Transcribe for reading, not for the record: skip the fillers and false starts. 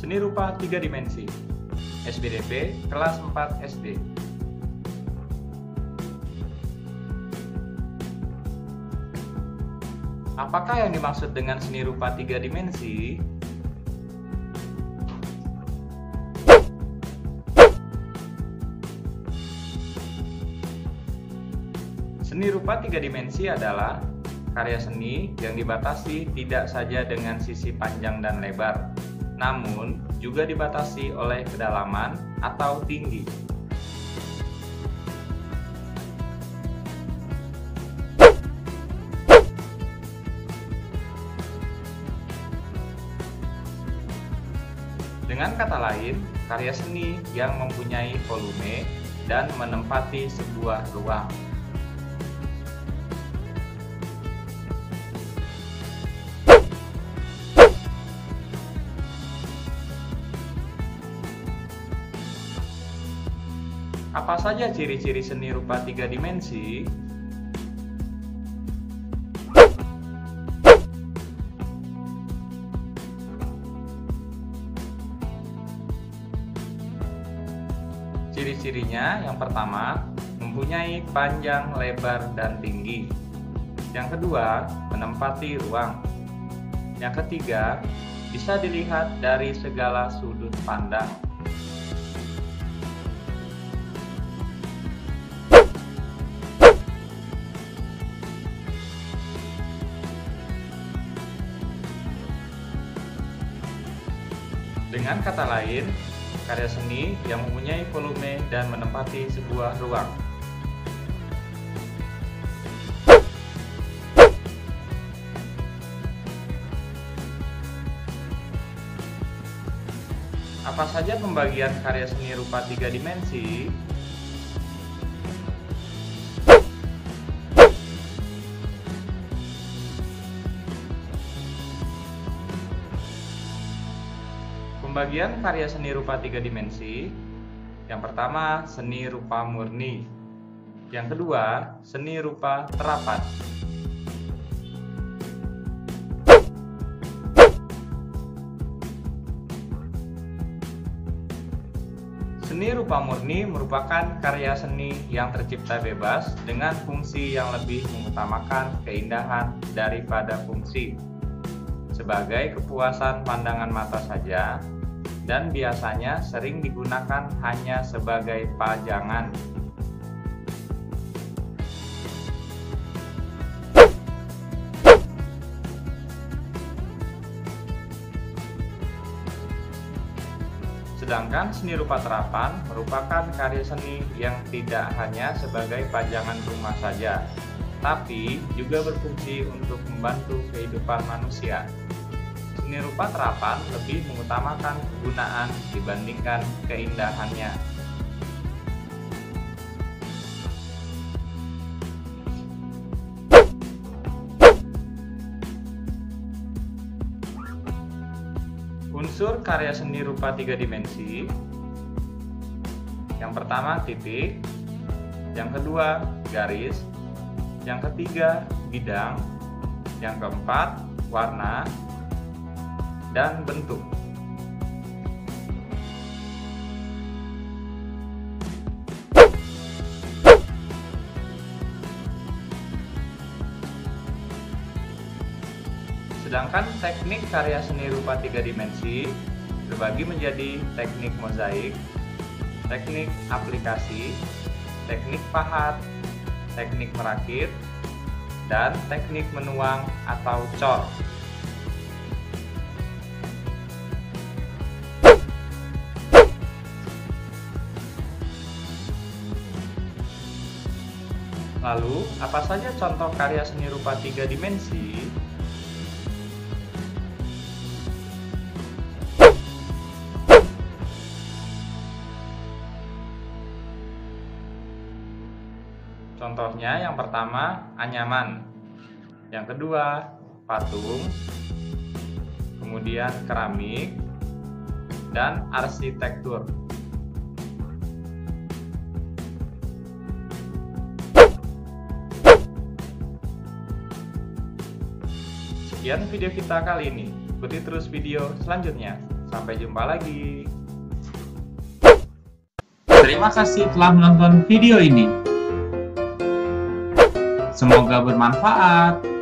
Seni rupa 3 dimensi, SBDP kelas 4 SD. Apakah yang dimaksud dengan seni rupa 3 dimensi? Seni rupa 3 dimensi adalah karya seni yang dibatasi tidak saja dengan sisi panjang dan lebar, namun juga dibatasi oleh kedalaman atau tinggi. Dengan kata lain, karya seni yang mempunyai volume dan menempati sebuah ruang. Apa saja ciri-ciri seni rupa 3 dimensi? Ciri-cirinya yang pertama, mempunyai panjang, lebar, dan tinggi. Yang kedua, menempati ruang. Yang ketiga, bisa dilihat dari segala sudut pandang. Dengan kata lain, karya seni yang mempunyai volume dan menempati sebuah ruang. Apa saja pembagian karya seni rupa 3 dimensi? Pembagian karya seni rupa 3 dimensi. Yang pertama, seni rupa murni. Yang kedua, seni rupa terapan. Seni rupa murni merupakan karya seni yang tercipta bebas dengan fungsi yang lebih mengutamakan keindahan daripada fungsi, sebagai kepuasan pandangan mata saja, dan biasanya sering digunakan hanya sebagai pajangan. Sedangkan seni rupa terapan merupakan karya seni yang tidak hanya sebagai pajangan rumah saja, tapi juga berfungsi untuk membantu kehidupan manusia. Seni rupa terapan lebih mengutamakan kegunaan dibandingkan keindahannya. Unsur karya seni rupa 3 dimensi. Yang pertama, titik. Yang kedua, garis. Yang ketiga, bidang. Yang keempat, warna dan bentuk. Sedangkan teknik karya seni rupa 3 dimensi terbagi menjadi teknik mozaik, teknik aplikasi, teknik pahat, teknik merakit, dan teknik menuang atau cor. Lalu, apa saja contoh karya seni rupa 3 dimensi? Contohnya yang pertama, anyaman. Yang kedua, patung. Kemudian keramik dan arsitektur. Sekian video kita kali ini. Ikuti terus video selanjutnya. Sampai jumpa lagi. Terima kasih telah menonton video ini. Semoga bermanfaat.